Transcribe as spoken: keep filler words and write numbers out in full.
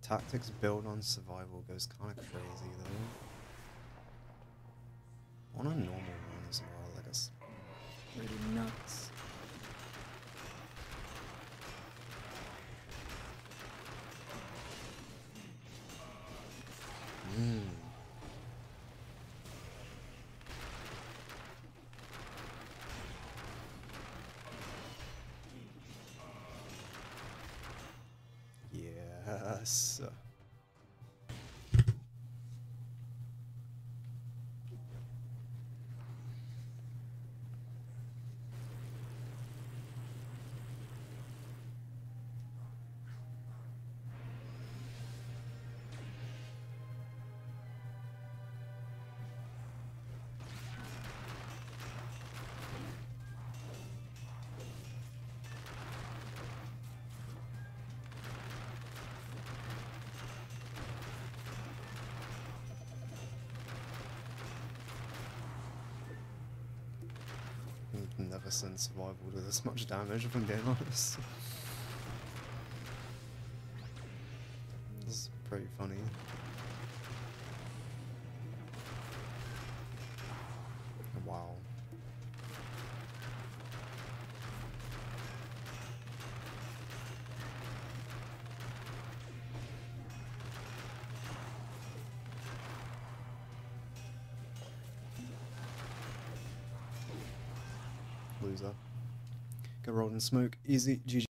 Tactics build on survival goes kind of crazy though. On a normal run as well, like it's really nuts. Mm. Yes. I've never seen survival do this much damage, if I'm being honest. This is pretty funny. Wow. Loser. Get rolled in smoke. Easy. G G.